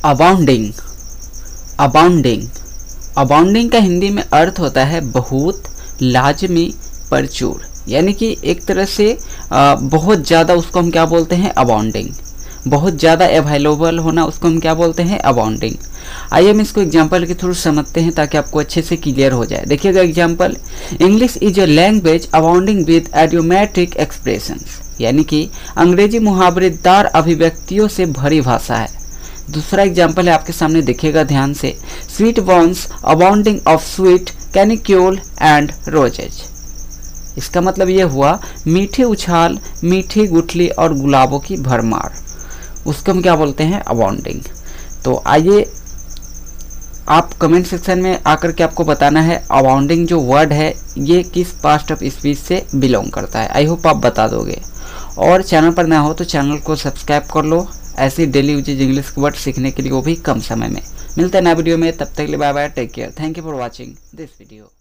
अबाउंडिंग। अबाउंडिंग अबाउंडिंग का हिंदी में अर्थ होता है बहुत, लाजमी, प्रचुर, यानी कि एक तरह से बहुत ज़्यादा, उसको हम क्या बोलते हैं, अबाउंडिंग। बहुत ज़्यादा अवेलेबल होना, उसको हम क्या बोलते हैं, अबाउंडिंग। आइए हम इसको एग्जाम्पल के थ्रू समझते हैं ताकि आपको अच्छे से क्लियर हो जाए। देखिएगा example, English is a language abounding with idiomatic expressions, यानी कि अंग्रेजी मुहावरेदार अभिव्यक्तियों से भरी भाषा है। दूसरा एग्जाम्पल है आपके सामने, देखिएगा ध्यान से, sweet bones abounding of sweet canicule and roses. इसका मतलब ये हुआ मीठे उछाल, मीठी गुठली और गुलाबों की भरमार, उसको हम क्या बोलते हैं, अबाउंडिंग। तो आइए आप कमेंट सेक्शन में आकर के आपको बताना है अबाउंडिंग जो वर्ड है ये किस पास्ट ऑफ स्पीच से बिलोंग करता है। आई होप आप बता दोगे। और चैनल पर नया हो तो चैनल को सब्सक्राइब कर लो, ऐसी डेली यूजेज इंग्लिश के वर्ड सीखने के लिए, वो भी कम समय में। मिलते हैं नए वीडियो में, तब तक के लिए bye bye, take care, thank you for watching this video.